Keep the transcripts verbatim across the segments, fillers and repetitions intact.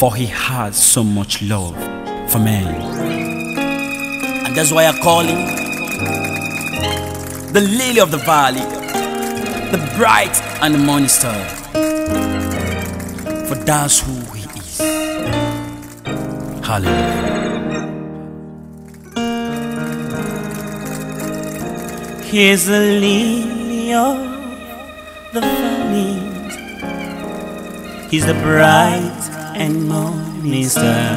for he has so much love for men. And that's why I call him the lily of the valley, the bright and the morning star. For that's who he is. Hallelujah. He's the lily of the valley. He's the bright and morning star.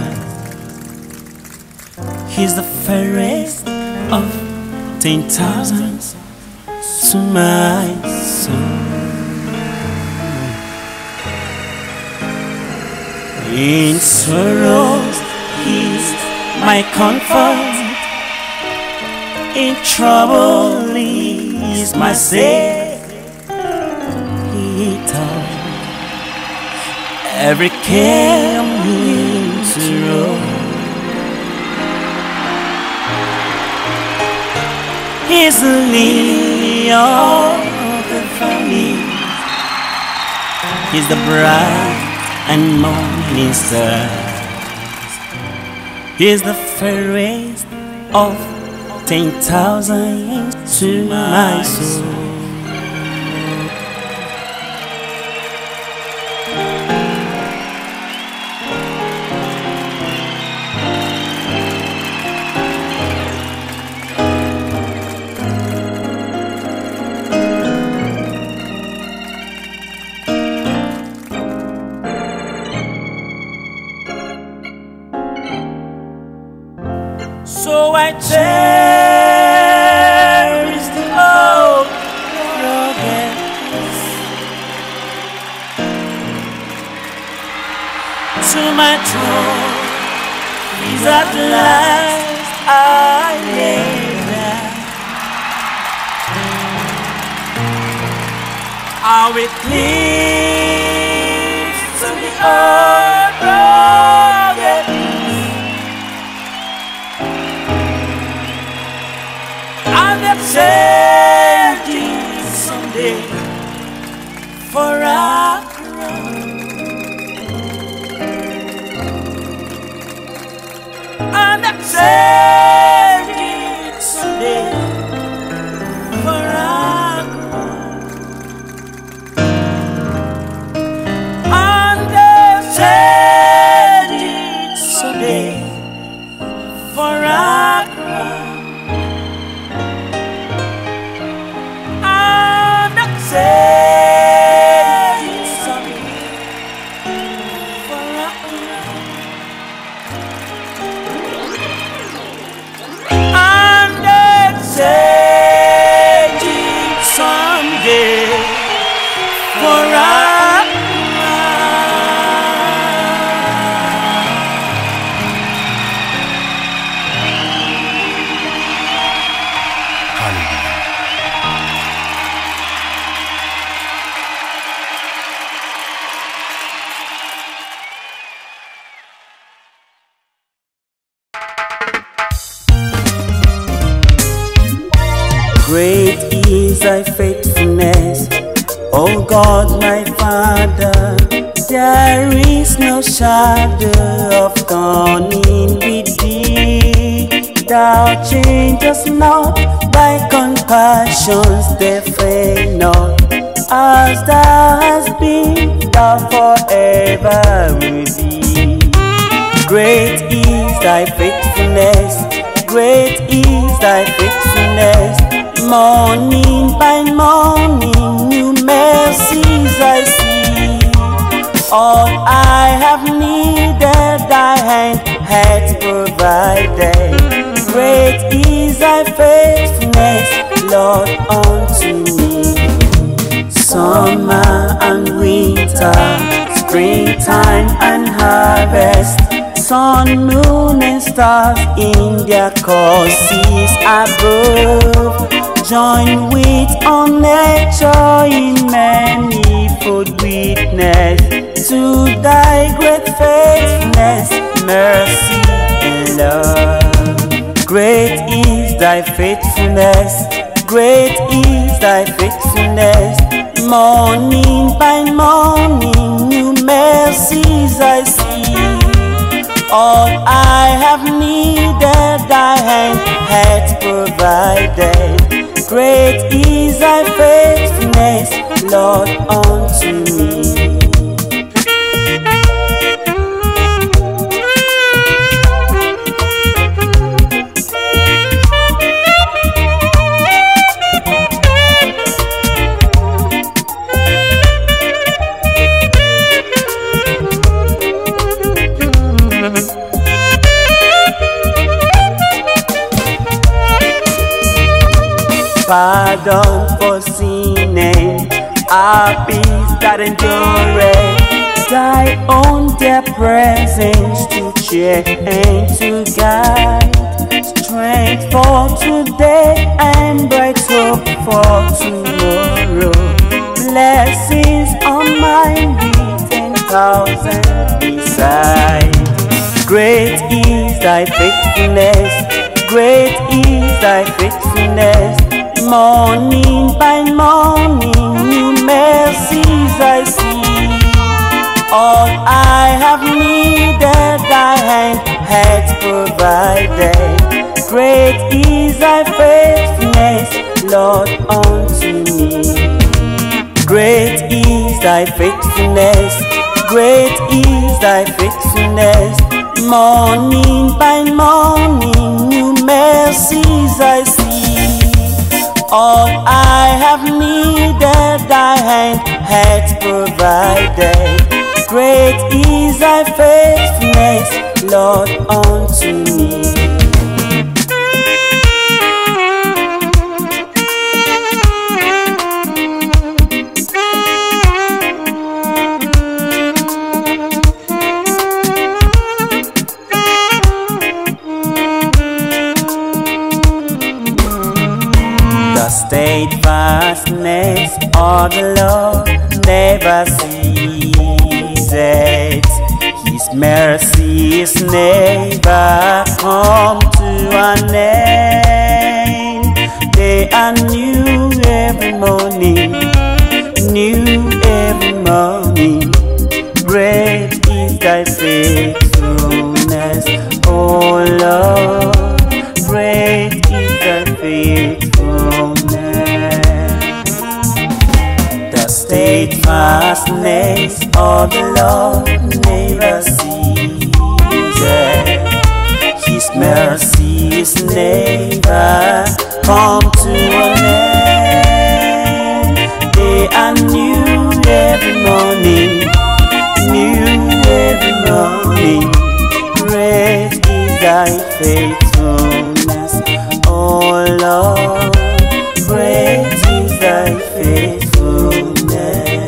He's the fairest of ten thousands to my soul. In sorrows, he's my comfort. In trouble, he's my savior. He told every care on him to roll. He's the lily of the valley. He's the bright and morning star. He's the fairest of ten thousand to my soul. So I cherish the old progress. To my throne is at last I lay down. I will cleave to the old progress. Changing someday for a crown. And I'm changing someday for a crown. And I'm changing someday for a crown. Great is thy faithfulness, O God my Father. There is no shadow of turning with thee. Thou changest not, thy compassions they fail not. As thou hast been, thou forever will be. Great is thy faithfulness, great is thy faithfulness. Morning by morning, new mercies I see. All I have needed, thy hand hath provided. Great is thy faithfulness, Lord, unto me. Summer and winter, springtime and harvest, sun, moon and stars in their courses above, join with all nature in manifold witness to thy great faithfulness, mercy and love. Great is thy faithfulness, great is thy faithfulness. Morning by morning, new mercies I see. All I have needed, thy hand hath provided. Great is thy faithfulness, Lord, unto me. Pardon for sinning, our peace that endureth, thy own dear presence to cheer and to guide, strength for today and bright hope for tomorrow, blessings on mine be ten thousand beside. Great is thy faithfulness, great is thy faithfulness. Morning by morning, new mercies I see. All I have needed, thy hand hath provided. Great is thy faithfulness, Lord, unto me. Great is thy faithfulness, great is thy faithfulness. Morning by morning, new mercies I see. All I have needed, thy hand hath provided. Great is thy faithfulness, Lord, unto me. The steadfastness of the Lord never ceases. His mercies never come to an end. They are new every morning, new every morning. Great is thy faithfulness, O Lord. Great is thy faithfulness. The steadfastness of the Lord never ceases. His mercies never come to an end. They are new every morning, new every morning. Great is thy faithfulness, oh Lord. Great is thy faithfulness.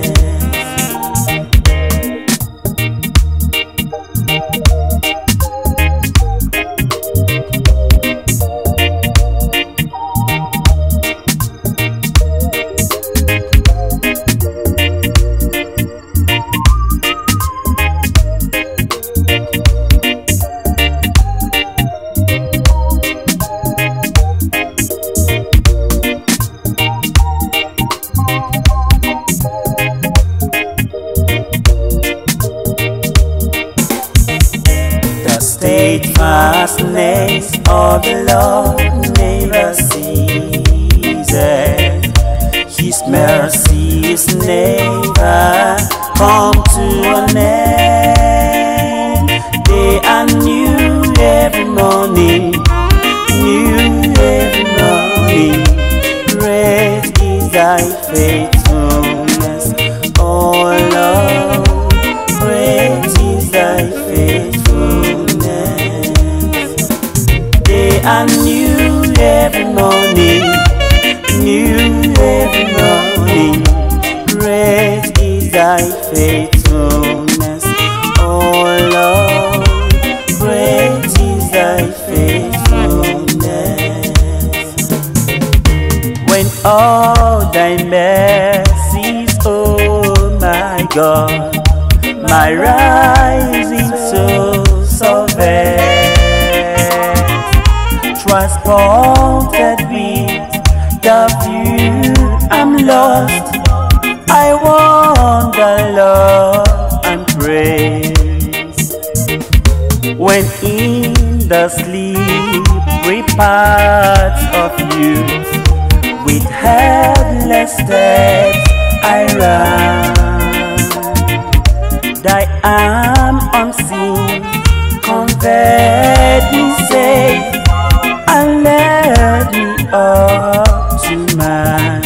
Steadfastness of the Lord never ceases. His mercies never come to an end. They are new every morning, new every morning. Great is thy faithfulness, oh Lord. Great is thy faithfulness. They are new every morning, new every morning. Great is thy faithfulness, oh Lord. Great is thy faithfulness. When all thy mercies, oh my God, my rising soul survey, transported with the view, I'm lost. I wonder, love and praise. when in the slippery paths of youth, with headless steps I ran. Thy arm unseen conveyed me safe and led me up to man.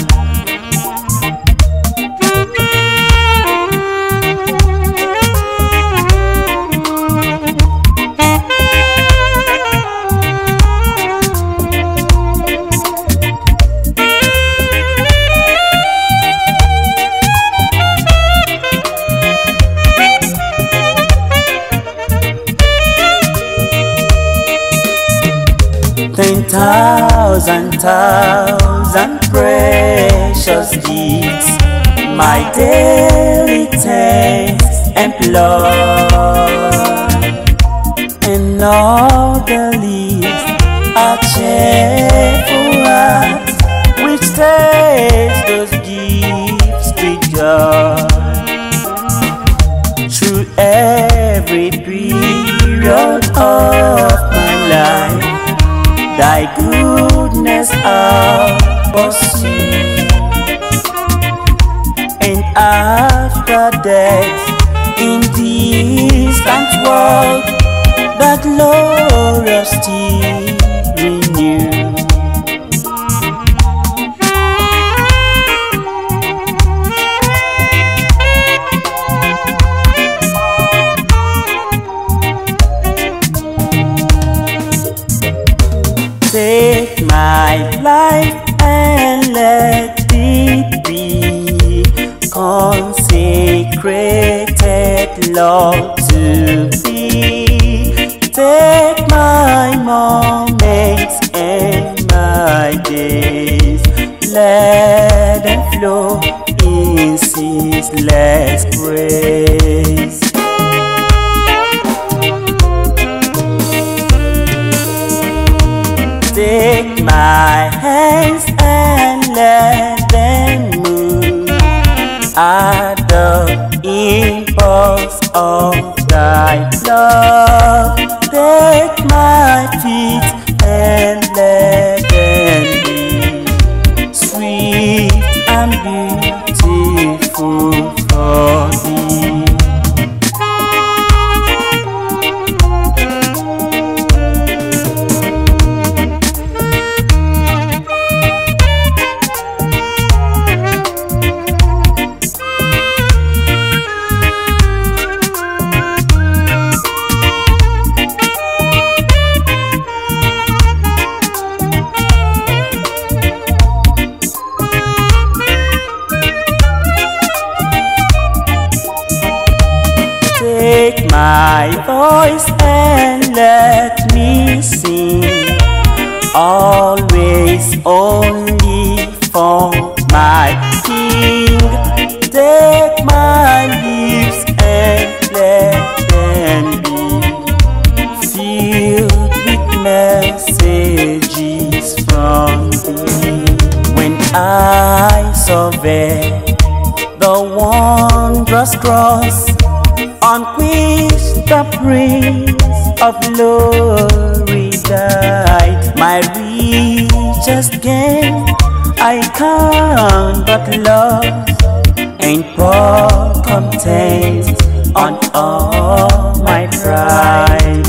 Ten thousand, thousand precious gifts my daily taste employ, and all the leaves are cheerful hearts which taste those gifts with joy. Through every period of my life, thy goodness I'll pursue, and after death in distant world, that glorious still renew. Take my life and let it be consecrated, Lord, to thee. Take my moments and my days, let them flow in ceaseless praise. Take my hands and let them move at the impulse of thy love. Take my feet and let them be sweet and beautiful for thee. Take my voice and let me sing, always only for my King. Take my lips and let them be filled with messages from thee. When I survey the wondrous cross on which the Prince of Glory died, my richest gain I count but loss, and pour content on all my pride.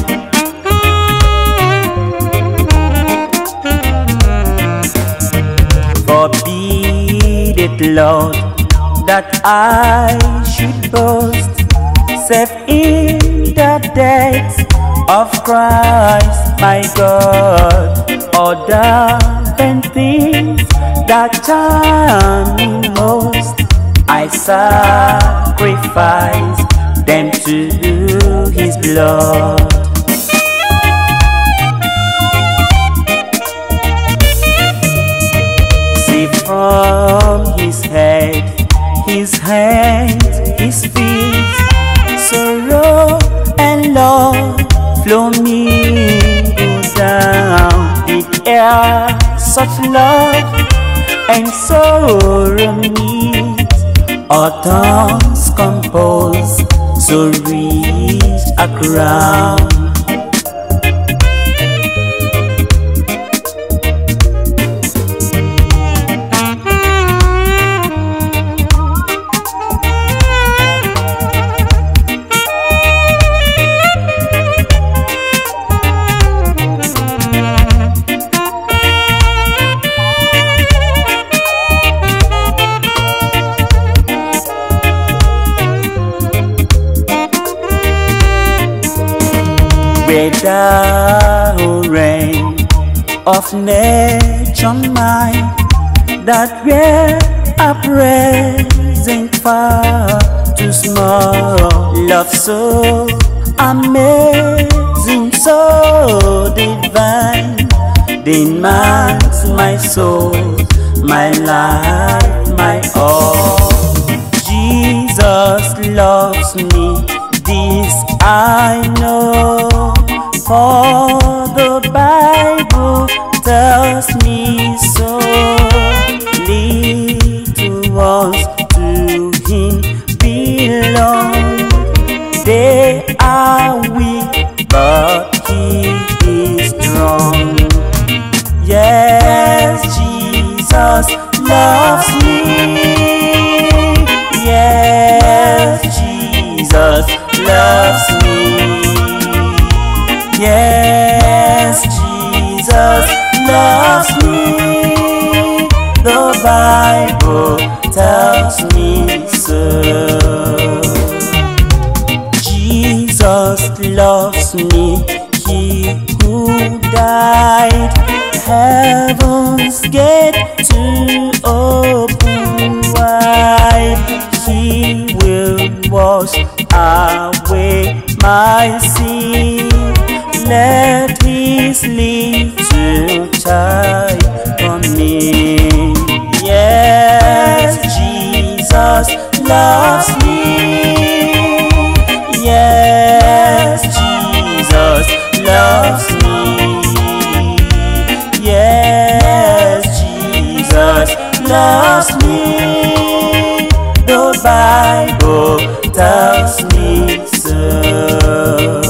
Forbid it, Lord, that I should boast save in the death of Christ my God, other than things that charm me most, I sacrifice them to his blood. See from his head, his hands, his feet, sorrow and love flow mingle down with airs of love and sorrow meet. Autumn's compose so rich a crown. where thou reign of nature mine, that we're a present far too small. Love so amazing, so divine, demands my soul, my life, my all. Jesus loves me, this I know, for the Bible tells me so. Little ones to him belong, they are weak but he is strong. Yes, Jesus loves me. Yes, Jesus loves me. Yes, Jesus loves me. The Bible tells me so. Jesus loves me, he who died, heaven's gate to open wide. He will wash away my sin. Let his little child from me. Yes, Jesus loves me. Yes, Jesus loves me. Yes, Jesus loves me. The Bible tells me so.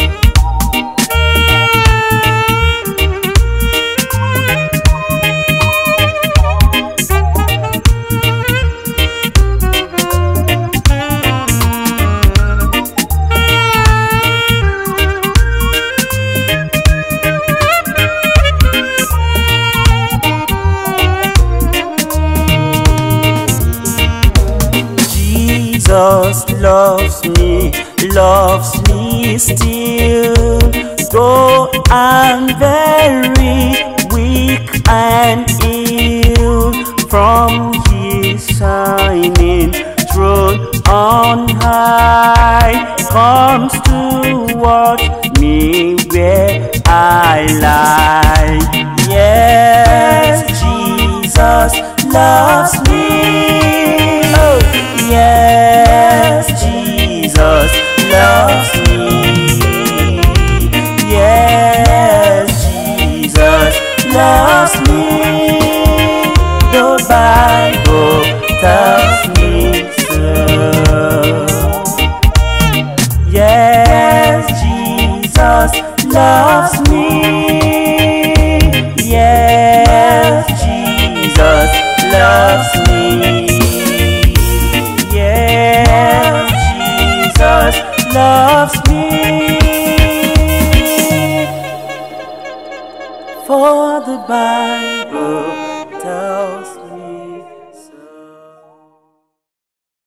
Jesus loves me, loves me still, though I'm very weak and ill. From his shining throne on high comes to watch me where I lie. Yes, Jesus loves me. Oh, yes, Jesus loves me. Yes, Jesus loves me. The Bible tells me so. Yes, Jesus loves me. Yes, Jesus loves me. Yes, Jesus loves me. For the Bible tells me